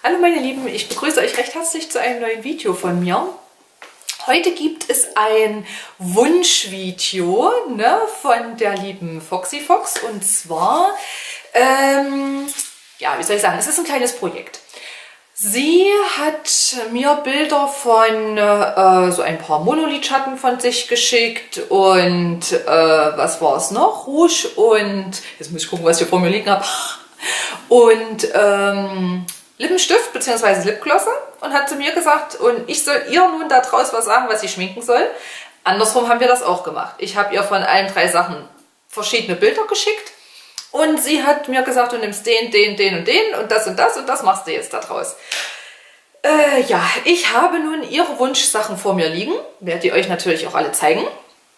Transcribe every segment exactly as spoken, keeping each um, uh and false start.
Hallo meine Lieben, ich begrüße euch recht herzlich zu einem neuen Video von mir. Heute gibt es ein Wunschvideo, ne, von der lieben Foxy Fox, und zwar, ähm, ja, wie soll ich sagen, es ist ein kleines Projekt. Sie hat mir Bilder von äh, so ein paar Monolidschatten von sich geschickt und äh, was war es noch? Rouge und, jetzt muss ich gucken, was ich hier vor mir liegen habe, und ähm, Lippenstift bzw. Lipglosse, und hat zu mir gesagt, und ich soll ihr nun daraus was sagen, was sie schminken soll. Andersrum haben wir das auch gemacht. Ich habe ihr von allen drei Sachen verschiedene Bilder geschickt und sie hat mir gesagt, du nimmst den, den, den und den und das und das und das machst du jetzt daraus. Äh, ja, ich habe nun ihre Wunschsachen vor mir liegen, werde ich euch natürlich auch alle zeigen.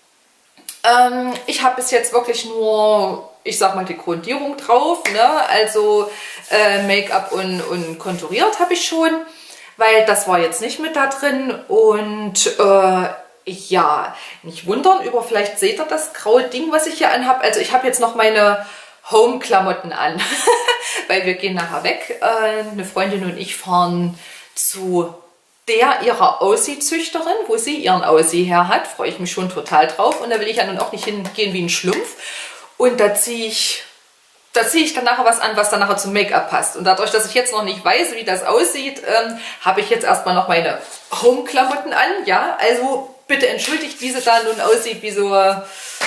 Ähm, ich habe bis jetzt wirklich nur, ich sag mal, die Grundierung drauf, ne? Also äh, Make-up und, und konturiert habe ich schon, weil das war jetzt nicht mit da drin. Und äh, ja, nicht wundern über, vielleicht seht ihr das graue Ding, was ich hier anhabe. Also ich habe jetzt noch meine Home-Klamotten an, weil wir gehen nachher weg. Äh, eine Freundin und ich fahren zu der ihrer Aussie-Züchterin, wo sie ihren Aussie her hat. Freue ich mich schon total drauf. Und da will ich ja nun auch nicht hingehen wie ein Schlumpf. Und da ziehe ich, da ziehe ich dann nachher was an, was dann nachher zum Make-up passt. Und dadurch, dass ich jetzt noch nicht weiß, wie das aussieht, ähm, habe ich jetzt erstmal noch meine Home-Klamotten an. Ja, also bitte entschuldigt, wie sie da nun aussieht, wie so... Äh,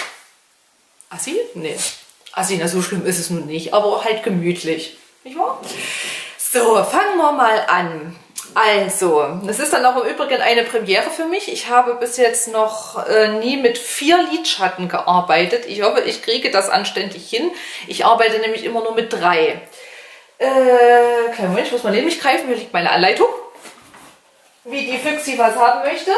Assi? Nee. Assi, na so schlimm ist es nun nicht, aber halt gemütlich. Nicht wahr? So, fangen wir mal an. Also, das ist dann auch im Übrigen eine Premiere für mich. Ich habe bis jetzt noch äh, nie mit vier Lidschatten gearbeitet. Ich hoffe, ich kriege das anständig hin. Ich arbeite nämlich immer nur mit drei. Äh, kleinen Moment, ich muss mal neben mich greifen. Hier liegt meine Anleitung, wie die Füchsi was haben möchte.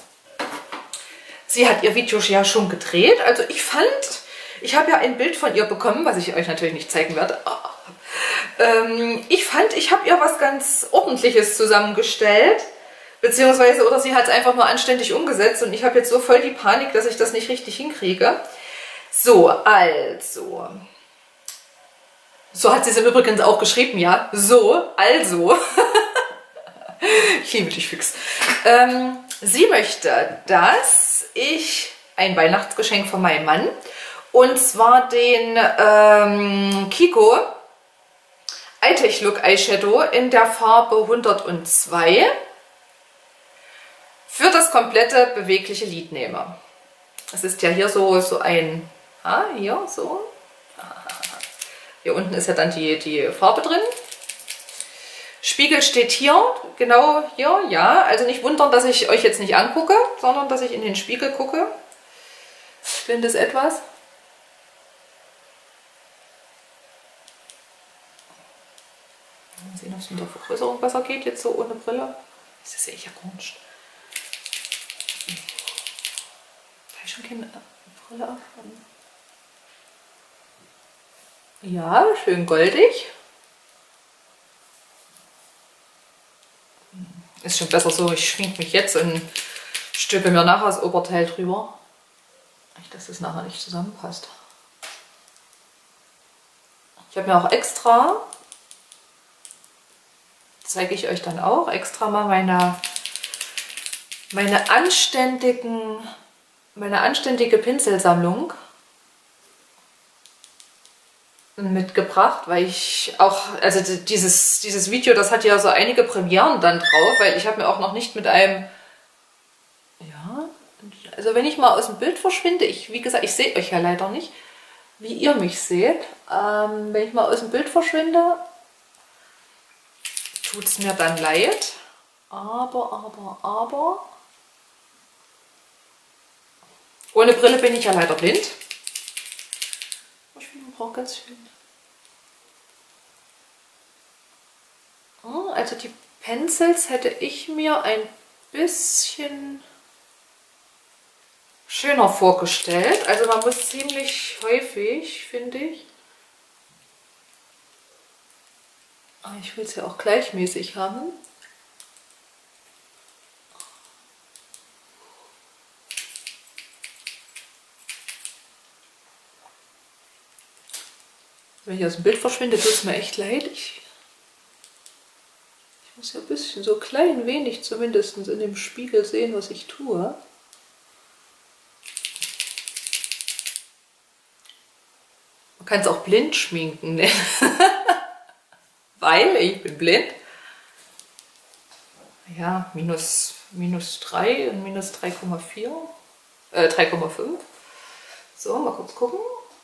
Sie hat ihr Video ja schon gedreht. Also ich fand, ich habe ja ein Bild von ihr bekommen, was ich euch natürlich nicht zeigen werde. Oh. Ähm, ich fand, ich habe ihr was ganz Ordentliches zusammengestellt, beziehungsweise, oder sie hat es einfach nur anständig umgesetzt und ich habe jetzt so voll die Panik, dass ich das nicht richtig hinkriege. So, also. So hat sie es im Übrigen auch geschrieben, ja. So, also. Ich liebe dich, Füchs. Ähm, sie möchte, dass ich ein Weihnachtsgeschenk von meinem Mann, und zwar den ähm, Kiko Eye-Tech Look Eyeshadow in der Farbe hundertzwei für das komplette bewegliche Lid nehme. Das ist ja hier so, so ein, ah, hier so, hier unten ist ja dann die, die Farbe drin. Spiegel steht hier, genau hier, ja, also nicht wundern, dass ich euch jetzt nicht angucke, sondern dass ich in den Spiegel gucke. Stimmt das etwas? Mal sehen, ob es mit der Vergrößerung besser geht, jetzt so ohne Brille. Das sehe ich ja komisch. Habe ich schon keine Brille auf? Ja, schön goldig. Ist schon besser so, ich schminke mich jetzt und stülpe mir nachher das Oberteil drüber. Nicht, dass es nachher nicht zusammenpasst. Ich habe mir auch extra, zeige ich euch dann auch, extra mal meine, meine anständigen, meine anständige Pinselsammlung mitgebracht, weil ich auch, also dieses, dieses Video, das hat ja so einige Premieren dann drauf, weil ich habe mir auch noch nicht mit einem, ja, also wenn ich mal aus dem Bild verschwinde, ich, wie gesagt, ich sehe euch ja leider nicht, wie ihr mich seht, ähm, wenn ich mal aus dem Bild verschwinde, tut es mir dann leid, aber, aber, aber, ohne Brille bin ich ja leider blind. Ich finde, man braucht ganz schön. Also die Pencils hätte ich mir ein bisschen schöner vorgestellt. Also man muss ziemlich häufig, finde ich, ich will es ja auch gleichmäßig haben. Wenn ich aus dem Bild verschwinde, tut es mir echt leid. Ich Ich muss ja ein bisschen, so klein wenig zumindest in dem Spiegel sehen, was ich tue. Man kann es auch blind schminken nennen. Weil ich bin blind. Ja, minus, minus drei und minus drei Komma vier. Äh, drei Komma fünf. So, mal kurz gucken.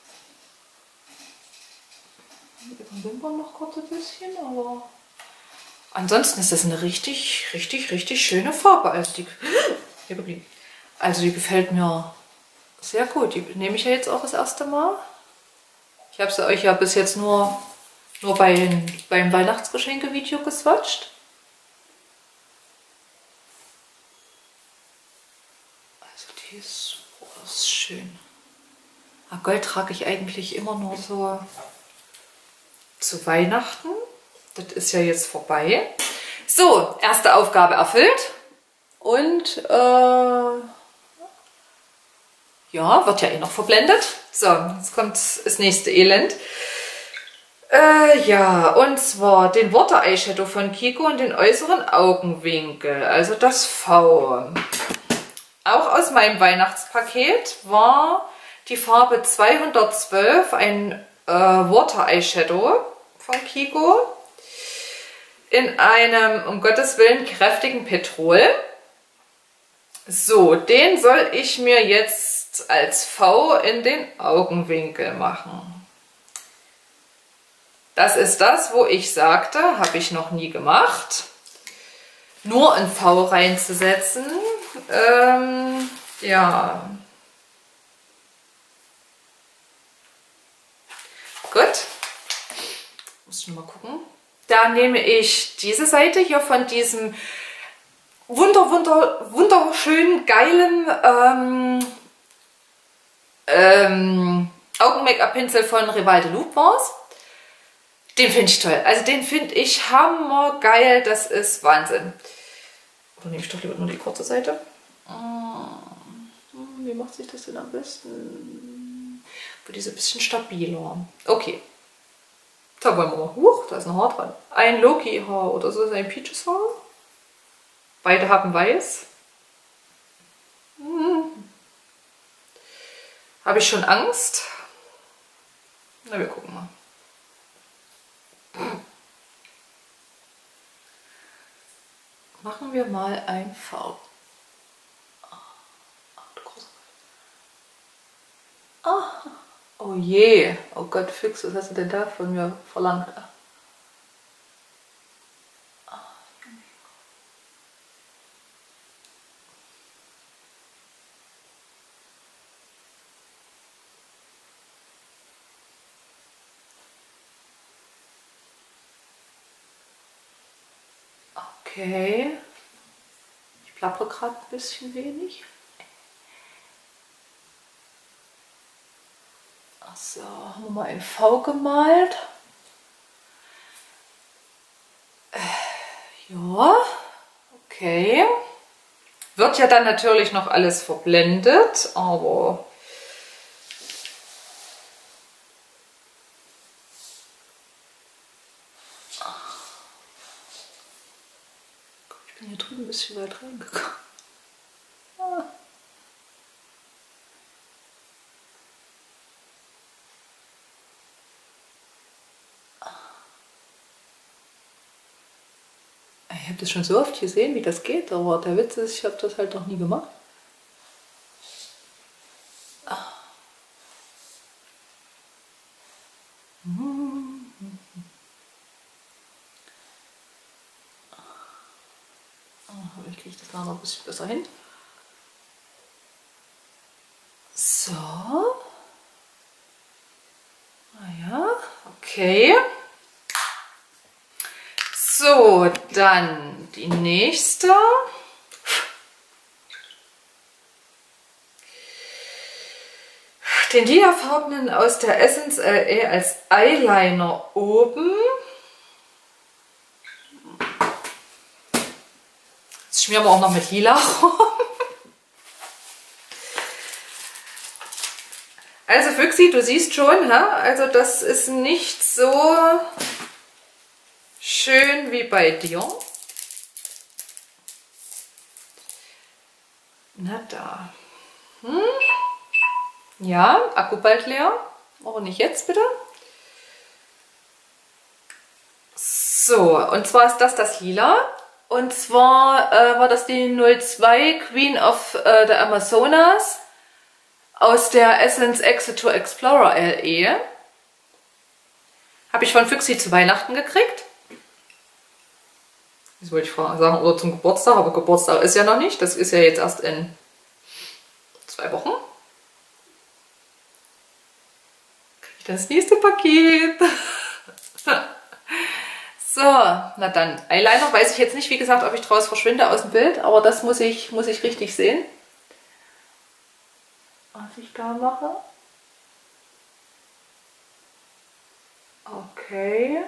Mit den Wimpern noch kurz ein bisschen, aber ansonsten ist das eine richtig, richtig, richtig schöne Farbe. Also die, also die gefällt mir sehr gut. Die nehme ich ja jetzt auch das erste Mal. Ich habe sie euch ja bis jetzt nur, nur bei, beim Weihnachtsgeschenke-Video geswatcht. Also die ist, oh, das ist schön. Aber Gold trage ich eigentlich immer nur so zu Weihnachten. Das ist ja jetzt vorbei. So, erste Aufgabe erfüllt. Und äh, ja, wird ja eh noch verblendet. So, jetzt kommt das nächste Elend. Äh, ja, und zwar den Water Eyeshadow von Kiko und den äußeren Augenwinkel, also das V. Auch aus meinem Weihnachtspaket war die Farbe zweihundertzwölf, ein äh, Water Eyeshadow von Kiko in einem, um Gottes Willen, kräftigen Petrol. So, den soll ich mir jetzt als V in den Augenwinkel machen. Das ist das, wo ich sagte, habe ich noch nie gemacht. Nur ein V reinzusetzen. Ähm, ja. Gut. Muss ich mal gucken. Da nehme ich diese Seite hier von diesem wunder, wunder, wunderschönen, geilen ähm, ähm, Augen-Make-up-Pinsel von Rival de Loup Bars. Den finde ich toll. Also den finde ich hammergeil. Das ist Wahnsinn. Oder nehme ich doch lieber nur die kurze Seite? Wie macht sich das denn am besten? Für diese bisschen stabiler. Okay. Da wollen wir mal. Huch, da ist ein Haar dran. Ein Loki-Haar oder so ist ein Peaches-Haar. Beide haben weiß. Hm. Habe ich schon Angst? Na, wir gucken mal. Machen wir mal ein V. Ah, oh je. Oh Gott, Fix, was hast du denn da von mir verlangt? Okay. Ich plappere gerade ein bisschen wenig. So, haben wir mal ein V gemalt. Äh, ja, okay. Wird ja dann natürlich noch alles verblendet, aber ich bin hier drüben ein bisschen weit reingekommen. Ah. Ich habe das schon so oft gesehen, wie das geht, aber der Witz ist, ich habe das halt noch nie gemacht. Ah. Hm. Ich kriege das noch ein bisschen besser hin. So. Naja, okay. So, dann die nächste. Den lilafarbenen aus der Essence L A als Eyeliner oben. Jetzt schmieren wir auch noch mit Lila rum. Also Füchsi, du siehst schon, ha? Also das ist nicht so schön wie bei dir. Na da. Hm. Ja, Akku bald leer. Aber nicht jetzt, bitte. So, und zwar ist das das Lila. Und zwar äh, war das die null zwei Queen of äh, the Amazonas aus der Essence Exit to Explorer L E. Habe ich von Füchsi zu Weihnachten gekriegt. Das wollte ich sagen, oder zum Geburtstag, aber Geburtstag ist ja noch nicht. Das ist ja jetzt erst in zwei Wochen. Kriege ich das nächste Paket. So, na dann. Eyeliner weiß ich jetzt nicht, wie gesagt, ob ich draus verschwinde aus dem Bild, aber das muss ich, muss ich richtig sehen. Was ich da mache. Okay.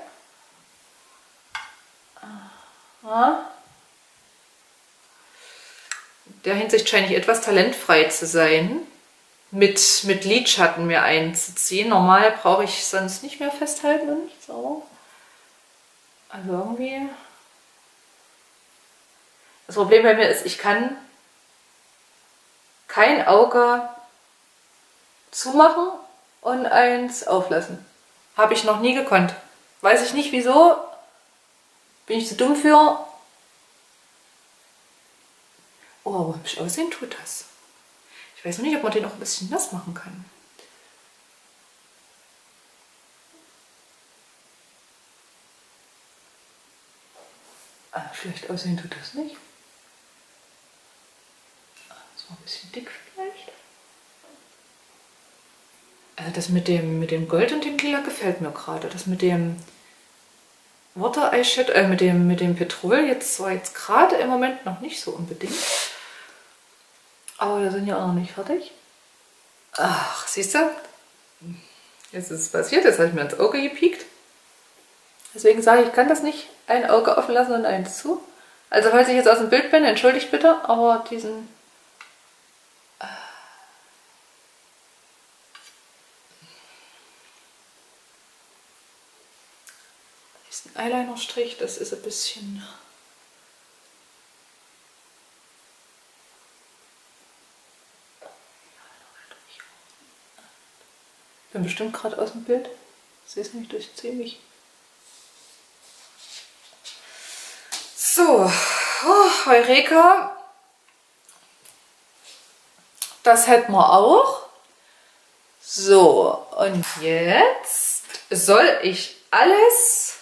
Aha. In der Hinsicht scheine ich etwas talentfrei zu sein, mit, mit Lidschatten mir einzuziehen. Normal brauche ich sonst nicht mehr festhalten und nichts, aber also irgendwie. Das Problem bei mir ist, ich kann kein Auge zumachen und eins auflassen. Habe ich noch nie gekonnt. Weiß ich nicht wieso. Bin ich zu dumm für. Oh, aber hübsch aussehen tut das. Ich weiß noch nicht, ob man den auch ein bisschen nass machen kann. Ah, vielleicht aussehen tut das nicht. Das war ein bisschen dick vielleicht. Äh, das mit dem, mit dem Gold und dem Lila gefällt mir gerade. Das mit dem Water Eyeshadow, äh, mit dem, mit dem Petrol jetzt zwar jetzt gerade im Moment noch nicht so unbedingt. Aber wir sind ja auch noch nicht fertig. Ach, siehst du? Jetzt ist es passiert, jetzt habe ich mir ins Auge gepiekt. Deswegen sage ich, ich kann das nicht ein Auge offen lassen und eins zu. Also falls ich jetzt aus dem Bild bin, entschuldigt bitte, aber diesen... diesen Eyeliner-Strich, das ist ein bisschen... Ich bin bestimmt gerade aus dem Bild. Ich sehe es nicht, durchziehe mich. So, oh, Heureka. Das hätten wir auch. So, und jetzt soll ich alles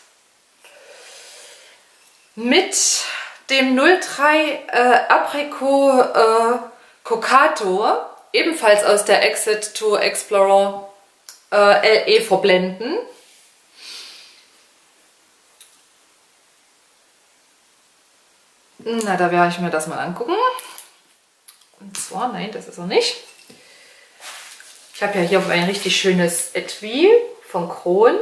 mit dem null drei äh, Apricot äh, Cocato, ebenfalls aus der Exit to Explorer äh, L E, verblenden. Na, da werde ich mir das mal angucken. Und zwar, nein, das ist er nicht. Ich habe ja hier ein richtig schönes Etui von Kron.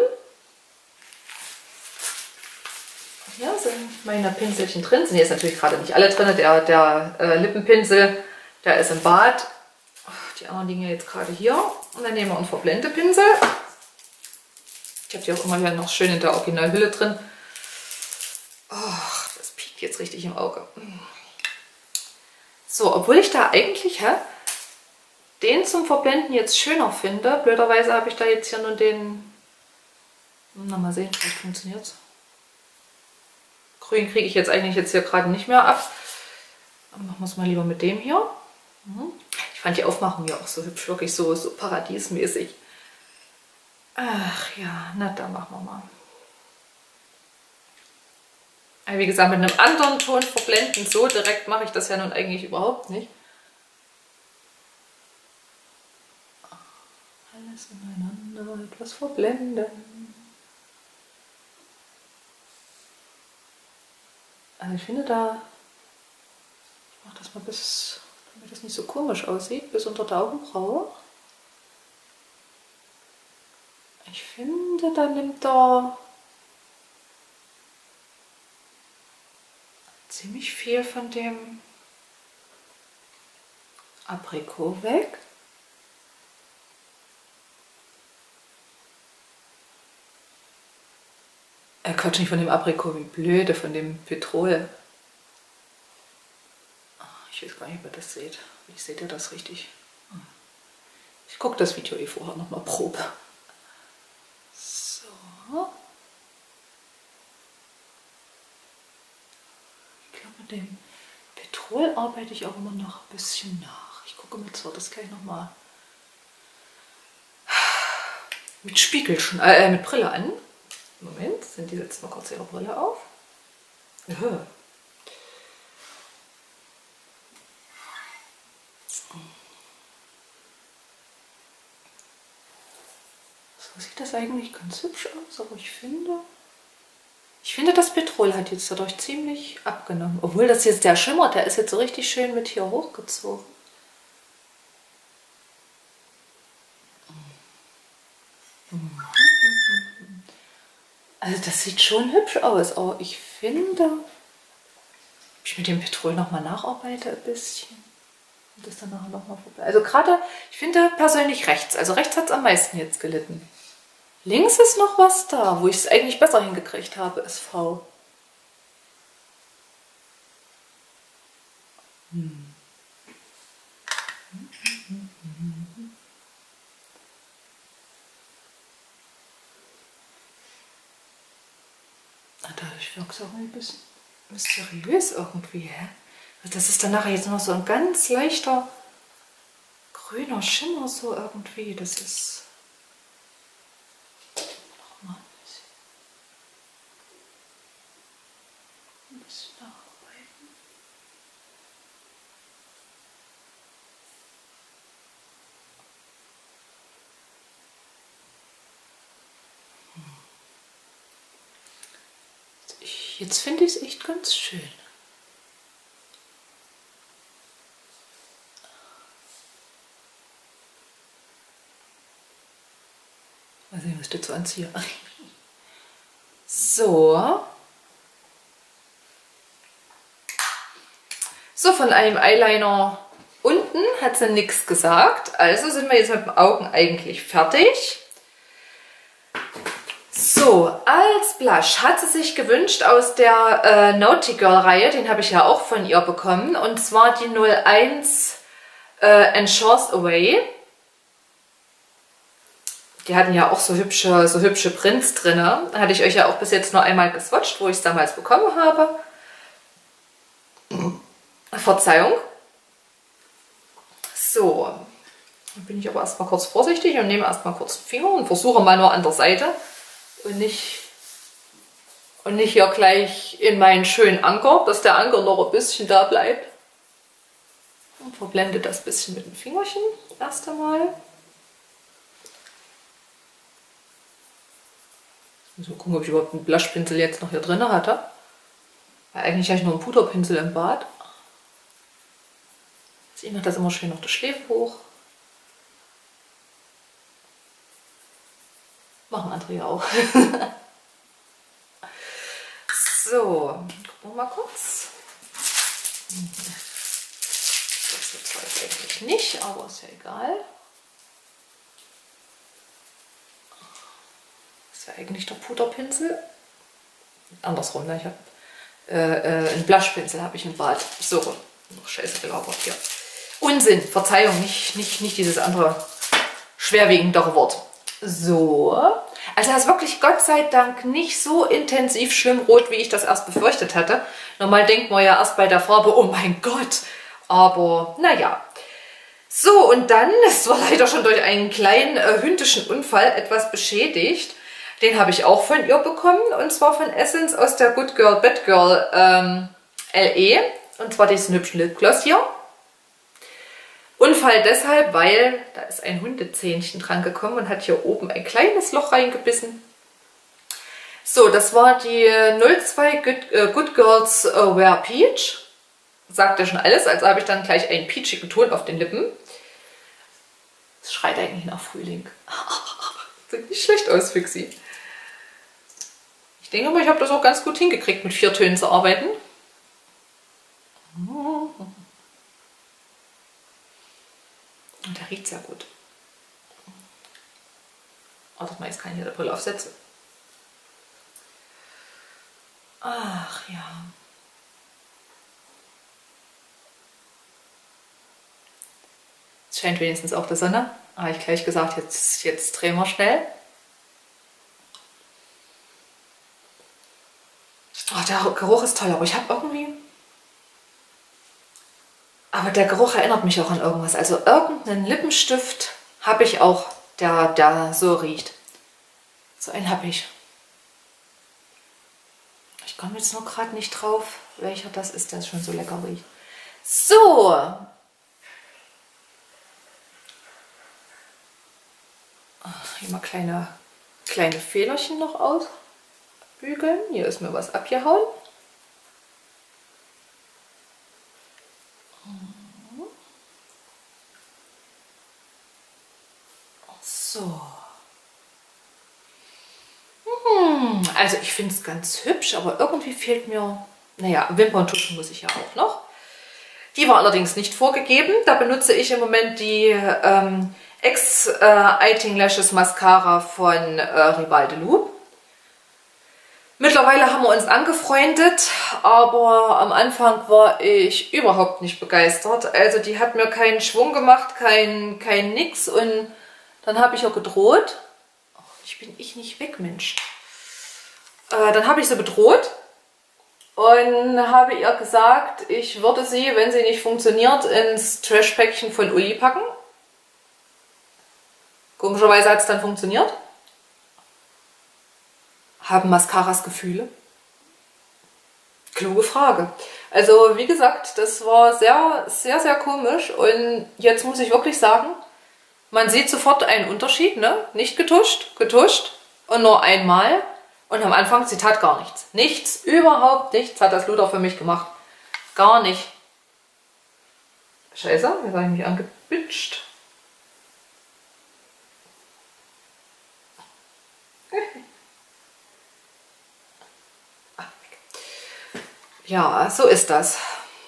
Hier sind meine Pinselchen drin. Sind jetzt natürlich gerade nicht alle drin. Der, der äh, Lippenpinsel, der ist im Bad. Die anderen liegen ja jetzt gerade hier. Und dann nehmen wir einen Verblendepinsel. Ich habe die auch immer hier noch schön in der Originalhülle drin. Oh, das piekt jetzt richtig im Auge. So, obwohl ich da eigentlich hä, den zum Verblenden jetzt schöner finde. Blöderweise habe ich da jetzt hier nur den... Na, mal sehen, vielleicht funktioniert es. Grün kriege ich jetzt eigentlich jetzt hier gerade nicht mehr ab. Dann machen wir es mal lieber mit dem hier. Ich fand die Aufmachung ja auch so hübsch, wirklich so, so paradiesmäßig. Ach ja, na dann machen wir mal. Wie gesagt, mit einem anderen Ton verblenden, so direkt mache ich das ja nun eigentlich überhaupt nicht. Alles ineinander, etwas verblenden. Also ich finde da, ich mache das mal bis, damit das nicht so komisch aussieht, bis unter der Augenbraue. Ich finde, da nimmt er ziemlich viel von dem Aprikot weg. Äh, Quatsch, nicht von dem Aprikot, wie blöde, von dem Petrol. Ich weiß gar nicht, ob ihr das seht. Wie seht ihr das richtig? Ich gucke das Video eh vorher nochmal Probe. So. Ich glaube, mit dem Petrol arbeite ich auch immer noch ein bisschen nach. Ich gucke mir zwar das gleich nochmal mit Spiegel schon, äh, mit Brille an. Moment, sind die jetzt mal kurz ihre Brille auf. Ja. So sieht das eigentlich ganz hübsch aus, aber ich finde, ich finde, das Petrol hat jetzt dadurch ziemlich abgenommen. Obwohl das jetzt der Schimmer, der ist jetzt so richtig schön mit hier hochgezogen. Also das sieht schon hübsch aus, aber ich finde, ob ich mit dem Petrol nochmal nacharbeite ein bisschen. Und das dann nachher nochmal vorbei. Also gerade, ich finde persönlich rechts, also rechts hat es am meisten jetzt gelitten. Links ist noch was da, wo ich es eigentlich besser hingekriegt habe, S V. Hm. Dadurch wirkt es auch ein bisschen mysteriös irgendwie, hä? Das ist dann nachher jetzt noch so ein ganz leichter grüner Schimmer, so irgendwie. Das ist. Nochmal ein bisschen. Ein bisschen nacharbeiten. Ich, jetzt finde ich es echt ganz schön. Mal sehen, was ich dazu anziehe. So. So, von einem Eyeliner unten hat sie nichts gesagt. Also sind wir jetzt mit den Augen eigentlich fertig. So, als Blush hat sie sich gewünscht aus der äh, Naughty Girl Reihe. Den habe ich ja auch von ihr bekommen. Und zwar die null eins äh, Ensures Away. Die hatten ja auch so hübsche, so hübsche Prints drin. Da hatte ich euch ja auch bis jetzt nur einmal geswatcht, wo ich es damals bekommen habe. Verzeihung. So, dann bin ich aber erstmal kurz vorsichtig und nehme erstmal kurz den Finger und versuche mal nur an der Seite und nicht, und nicht hier gleich in meinen schönen Anker, dass der Anker noch ein bisschen da bleibt. Und verblende das ein bisschen mit dem Fingerchen erst einmal. Ich muss mal gucken, ob ich überhaupt einen Blushpinsel jetzt noch hier drin hatte. Weil eigentlich habe ich nur einen Puderpinsel im Bad. Ich mache das immer schön auf der Schläfe hoch. Machen andere ja auch. So, gucken wir mal kurz. Das wird zwar jetzt eigentlich nicht, aber ist ja egal. Das wäre eigentlich der Puderpinsel. Andersrum, ne? Ich habe äh, äh, einen Blushpinsel habe ich im Bad. So, noch scheiße gelabert hier. Unsinn, Verzeihung, nicht, nicht, nicht dieses andere schwerwiegendere Wort. So, also das ist wirklich Gott sei Dank nicht so intensiv schlimm rot, wie ich das erst befürchtet hatte. Normal denkt man ja erst bei der Farbe, oh mein Gott, aber naja. So, und dann, es war leider schon durch einen kleinen äh, hündischen Unfall etwas beschädigt. Den habe ich auch von ihr bekommen, und zwar von Essence aus der Good Girl, Bad Girl ähm, L E. Und zwar diesen hübschen Lipgloss hier. Unfall deshalb, weil da ist ein Hundezähnchen dran gekommen und hat hier oben ein kleines Loch reingebissen. So, das war die null zwei Good, äh, Good Girls äh, Wear Peach. Sagt ja schon alles, also habe ich dann gleich einen peachigen Ton auf den Lippen. Das schreit eigentlich nach Frühling. Sieht nicht schlecht aus, Fixi. Ich denke mal, ich habe das auch ganz gut hingekriegt, mit vier Tönen zu arbeiten. Und der riecht sehr gut. Wartet mal, jetzt kann ich hier die Brille aufsetzen. Ach ja. Es scheint wenigstens auch die Sonne. Habe ich gleich gesagt, jetzt, jetzt drehen wir schnell. Oh, der Geruch ist toll, aber ich habe irgendwie... Aber der Geruch erinnert mich auch an irgendwas. Also irgendeinen Lippenstift habe ich auch, der, der so riecht. So einen habe ich. Ich komme jetzt nur gerade nicht drauf, welcher das ist, der schon so lecker riecht. So. Hier mal kleine, kleine Fehlerchen noch ausbügeln. Hier ist mir was abgehauen. So. Hm, also ich finde es ganz hübsch, aber irgendwie fehlt mir, naja, Wimperntusche muss ich ja auch noch. Die war allerdings nicht vorgegeben. Da benutze ich im Moment die ähm, X-Eiting Lashes Mascara von äh, Rival de Loup. Mittlerweile haben wir uns angefreundet, aber am Anfang war ich überhaupt nicht begeistert. Also die hat mir keinen Schwung gemacht, kein, kein nix, und dann habe ich ihr gedroht. Oh, ich bin ich nicht weg, Mensch. Äh, dann habe ich sie bedroht und habe ihr gesagt, ich würde sie, wenn sie nicht funktioniert, ins Trashpäckchen von Uli packen. Komischerweise hat es dann funktioniert. Haben Mascaras Gefühle? Kluge Frage. Also wie gesagt, das war sehr, sehr, sehr komisch, und jetzt muss ich wirklich sagen, man sieht sofort einen Unterschied, ne? Nicht getuscht, getuscht und nur einmal, und am Anfang, sie tat gar nichts. Nichts, überhaupt nichts hat das Luder für mich gemacht. Gar nicht. Scheiße, jetzt habe ich mich angebitscht. Ja, so ist das.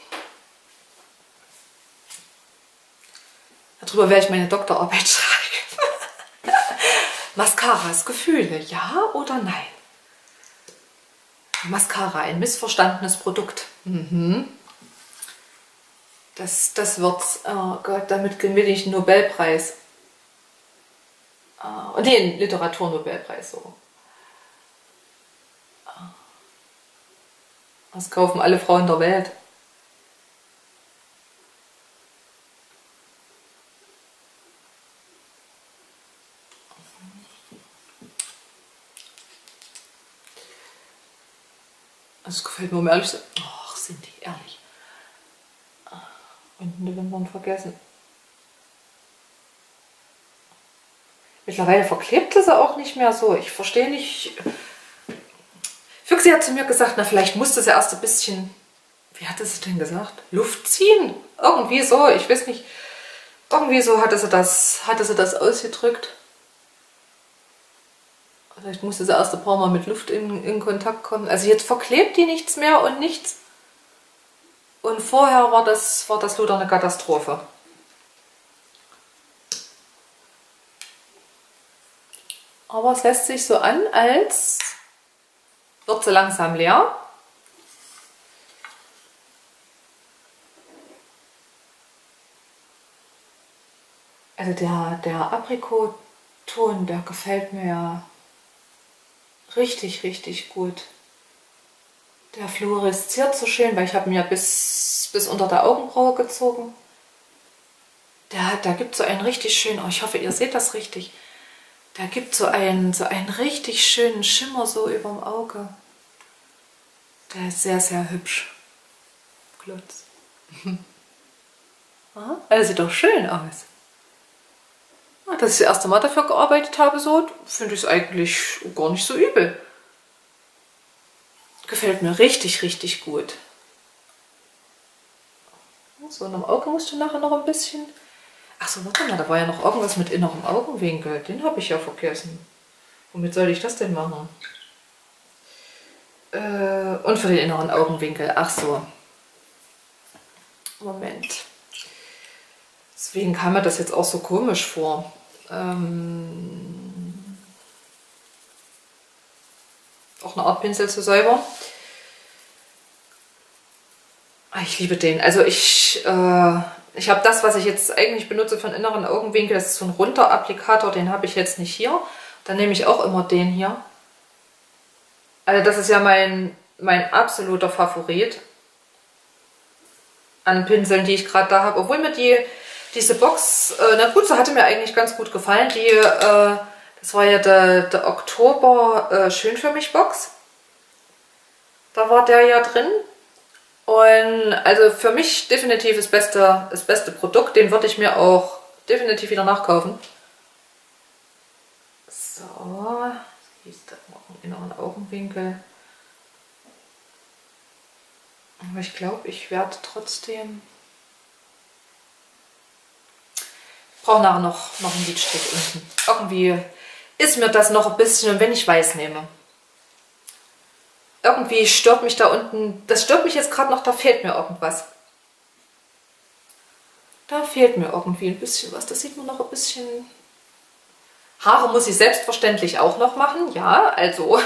Darüber werde ich meine Doktorarbeit schreiben. Mascaras Gefühle, ja oder nein? Mascara, ein missverstandenes Produkt. Mhm. Das, das wird's. Oh Gott, damit gewinne ich einen Nobelpreis. Oh, nee, einen Literaturnobelpreis. So. Das kaufen alle Frauen der Welt. Also es gefällt mir, um ehrlich zu sein. Ach, sind die ehrlich. Und die Wimpern vergessen. Mittlerweile verklebt sie auch nicht mehr so. Ich verstehe nicht. Füchsi hat zu mir gesagt, na vielleicht musste sie erst ein bisschen, wie hat sie denn gesagt? Luft ziehen? Irgendwie so, ich weiß nicht. Irgendwie so hatte sie das, hatte sie das ausgedrückt. Vielleicht musste sie erst ein paar Mal mit Luft in, in Kontakt kommen. Also jetzt verklebt die nichts mehr und nichts. Und vorher war das, war das Luder eine Katastrophe. Aber es lässt sich so an, als wird sie langsam leer. Also der, der Aprikot-Ton, der gefällt mir ja richtig, richtig gut. Der fluoresziert so schön, weil ich habe mir bis, bis unter der Augenbraue gezogen. Der, der gibt so einen richtig schönen, oh, ich hoffe, ihr seht das richtig. Der gibt so einen, so einen richtig schönen Schimmer so über dem Auge. Der ist sehr, sehr hübsch. Glotz. Also sieht doch schön aus. Dass ich das erste Mal dafür gearbeitet habe, so, finde ich es eigentlich gar nicht so übel. Gefällt mir richtig, richtig gut. So, und am Auge musst du nachher noch ein bisschen... Achso, warte mal, da war ja noch irgendwas mit innerem Augenwinkel. Den habe ich ja vergessen. Womit soll ich das denn machen? Äh, und für den inneren Augenwinkel. Ach so. Moment. Deswegen kam mir das jetzt auch so komisch vor. Ähm, auch eine Art Pinsel zu säubern. Ich liebe den. Also ich, äh, Ich habe das, was ich jetzt eigentlich benutze für den inneren Augenwinkel, das ist so ein runder Applikator, den habe ich jetzt nicht hier. Dann nehme ich auch immer den hier. Also das ist ja mein, mein absoluter Favorit an Pinseln, die ich gerade da habe. Obwohl mir die, diese Box, äh, na gut, so hatte mir eigentlich ganz gut gefallen. Die, äh, das war ja der, der Oktober äh, Schön für mich Box. Da war der ja drin. Und also für mich definitiv das beste, das beste Produkt. Den würde ich mir auch definitiv wieder nachkaufen. So, hier ist das noch im inneren Augenwinkel. Aber ich glaube, ich werde trotzdem... Ich brauche nachher noch, noch einen Lidstrich unten. Irgendwie ist mir das noch ein bisschen, wenn ich weiß nehme. Irgendwie stört mich da unten, das stört mich jetzt gerade noch, da fehlt mir irgendwas. Da fehlt mir irgendwie ein bisschen was, das sieht man noch ein bisschen... Haare muss ich selbstverständlich auch noch machen, ja, also...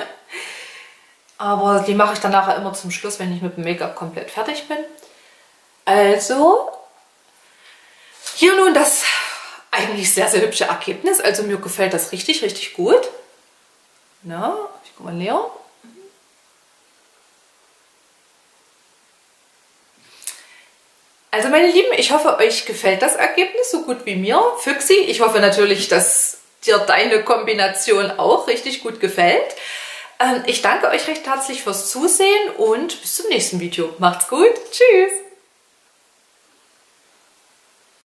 Aber die mache ich dann nachher immer zum Schluss, wenn ich mit dem Make-up komplett fertig bin. Also, hier nun das eigentlich sehr, sehr hübsche Ergebnis. Also mir gefällt das richtig, richtig gut. Na, ich gucke mal näher. Also meine Lieben, ich hoffe, euch gefällt das Ergebnis so gut wie mir. Füchsi, ich hoffe natürlich, dass dir deine Kombination auch richtig gut gefällt. Ähm, ich danke euch recht herzlich fürs Zusehen und bis zum nächsten Video. Macht's gut, tschüss!